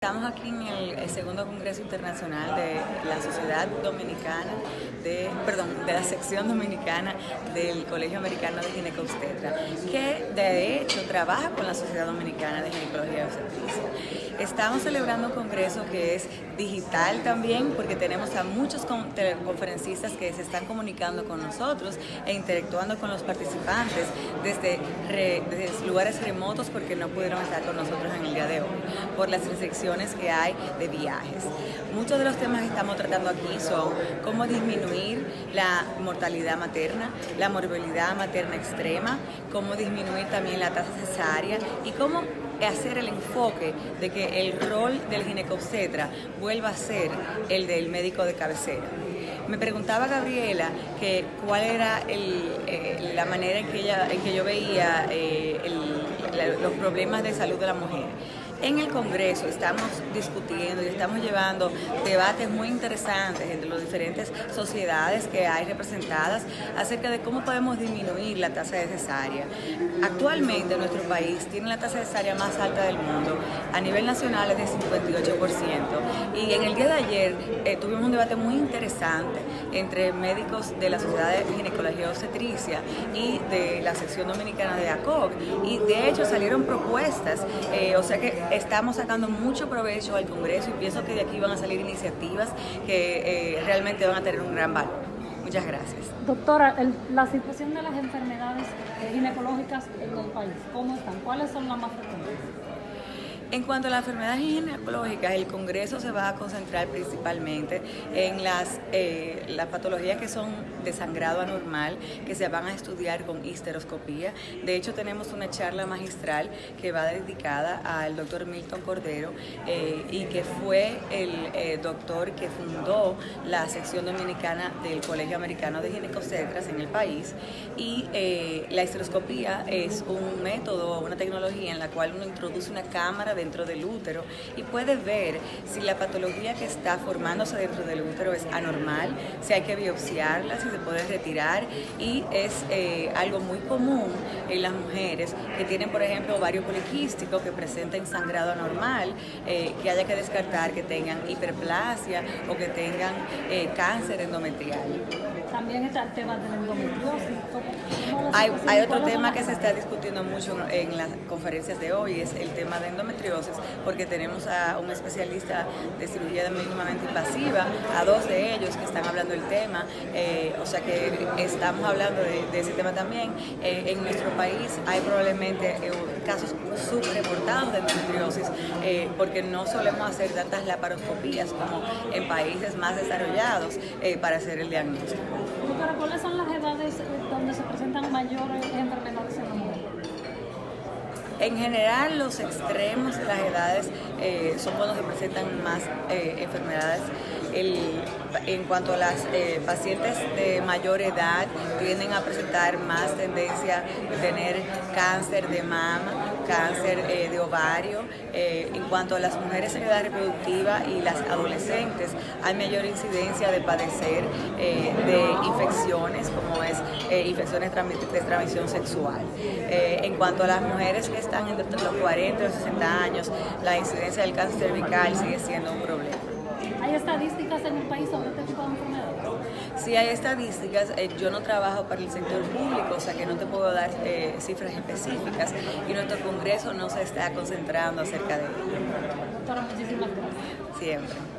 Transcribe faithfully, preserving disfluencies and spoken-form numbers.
Estamos aquí en el, el segundo Congreso Internacional de la Sociedad Dominicana, de, perdón, de la sección dominicana del Colegio Americano de Ginecobstetra, que de hecho trabaja con la Sociedad Dominicana de Ginecología y Obstetricia. Estamos celebrando un congreso que es digital también, porque tenemos a muchos conferencistas que se están comunicando con nosotros e interactuando con los participantes desde, re, desde lugares remotos, porque no pudieron estar con nosotros en el día de hoy por las restricciones que hay de viajes. Muchos de los temas que estamos tratando aquí son cómo disminuir la mortalidad materna, la morbilidad materna extrema, cómo disminuir también la tasa cesárea y cómo hacer el enfoque de que el rol del ginecobstetra vuelva a ser el del médico de cabecera. Me preguntaba Gabriela que cuál era el, eh, la manera en que, ella, en que yo veía eh, el, la, los problemas de salud de la mujer. En el Congreso estamos discutiendo y estamos llevando debates muy interesantes entre las diferentes sociedades que hay representadas acerca de cómo podemos disminuir la tasa de cesárea. Actualmente nuestro país tiene la tasa de cesárea más alta del mundo, a nivel nacional es de cincuenta y ocho por ciento, y en el día de ayer eh, tuvimos un debate muy interesante entre médicos de la Sociedad de Ginecología y Obstetricia y de la sección dominicana de A C O G, y de hecho salieron propuestas, eh, o sea que estamos sacando mucho provecho al Congreso y pienso que de aquí van a salir iniciativas que eh, realmente van a tener un gran valor. Muchas gracias. Doctora, el, la situación de las enfermedades ginecológicas en el país, ¿cómo están? ¿Cuáles son las más frecuentes? En cuanto a las enfermedades ginecológicas, el Congreso se va a concentrar principalmente en las, eh, las patologías que son de sangrado anormal, que se van a estudiar con histeroscopía. De hecho, tenemos una charla magistral que va dedicada al doctor Milton Cordero eh, y que fue el eh, doctor que fundó la sección dominicana del Colegio Americano de Ginecobstetras en el país. Y eh, la histeroscopía es un método, una tecnología en la cual uno introduce una cámara dentro del útero y puede ver si la patología que está formándose dentro del útero es anormal, si hay que biopsiarla, si se puede retirar, y es eh, algo muy común en las mujeres que tienen, por ejemplo, ovario poliquístico, que presenten sangrado anormal, eh, que haya que descartar que tengan hiperplasia o que tengan eh, cáncer endometrial. También está el tema de la endometriosis. Hay, hay otro tema que se está discutiendo mucho en las conferencias de hoy, es el tema de endometriosis, porque tenemos a un especialista de cirugía mínimamente invasiva, a dos de ellos que están hablando del tema, eh, o sea que estamos hablando de, de ese tema también. Eh, en nuestro país hay probablemente eh, casos subreportados de endometriosis, eh, porque no solemos hacer tantas laparoscopías como en países más desarrollados eh, para hacer el diagnóstico. Doctora, ¿cuáles son las edades donde se presentan mayores enfermedades en la mujer? En general, los extremos de las edades eh, son cuando se presentan más eh, enfermedades. El, en cuanto a las eh, pacientes de mayor edad, tienden a presentar más tendencia a tener cáncer de mama, cáncer eh, de ovario. Eh, en cuanto a las mujeres en edad reproductiva y las adolescentes, hay mayor incidencia de padecer eh, de infecciones, como es eh, infecciones de transmisión sexual. Eh, en cuanto a las mujeres que están entre los cuarenta y los sesenta años, la incidencia del cáncer cervical sigue siendo un problema. ¿Hay estadísticas en el país sobre este tipo de enfermedades? Sí, hay estadísticas. Eh, yo no trabajo para el sector público, o sea que no te puedo dar eh, cifras específicas, y nuestro Congreso no se está concentrando acerca de ello. Doctora, muchísimas gracias. Siempre.